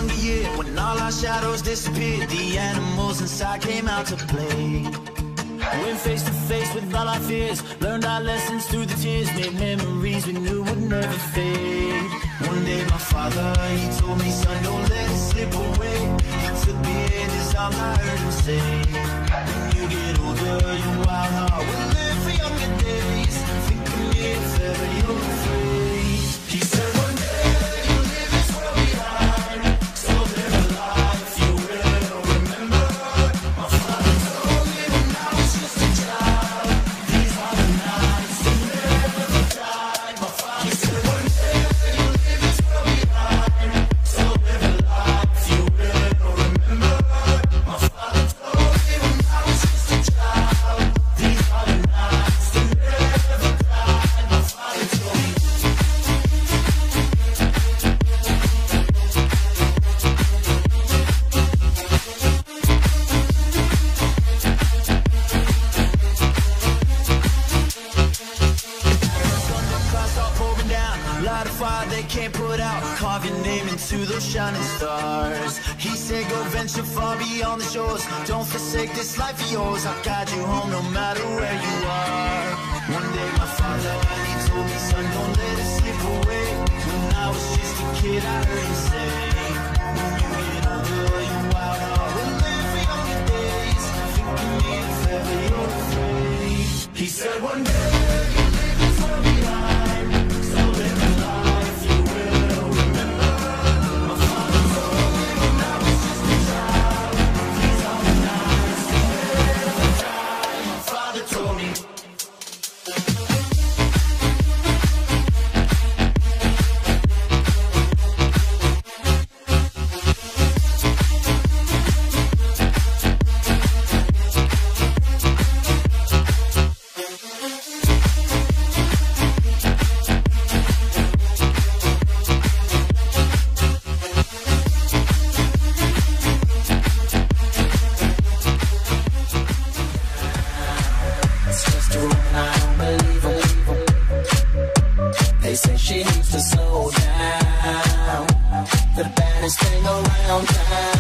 younger year, when all our shadows disappeared, the animals inside came out to play. Went face to face with all our fears, learned our lessons through the tears, made memories we knew would never fade. One day my father, he told me, son, don't let it slip away. He took me in his arms, I heard him say, when you get older, your wild heart will live for younger days. Think of me if ever you're afraid. He said one day you'll leave this world behind, so live a life you will remember. My father told me when I was just a child, these are the nights that never die. My father said one day you'll leave this world behind, so live a life you will remember. My father told me when I was just a child, these are the nights that never die. My father told me. Clouds start pouring down, light a fire they can't put out, carve your name into those shining stars. He said go venture far beyond the shores, don't forsake this life of yours, I'll guide you home no matter where you are. One day my father, he told me, son, don't let it slip away. When I was just a kid I heard him say, when you get older your wild heart will live for younger days. Think of me if ever you're afraid. He said one day you'll leave this world behind, so live a life you will remember. My father told me when I was just a child, these are the nights that never die. My father told me. It's just a rumor, I don't believe 'em. They say she needs to slow down. They're the baddest thing around town.